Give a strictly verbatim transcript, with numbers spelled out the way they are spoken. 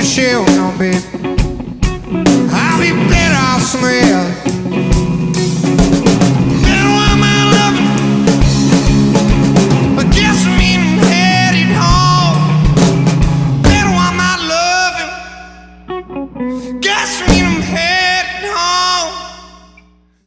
shell, no, babe. I'll be better off somewhere else.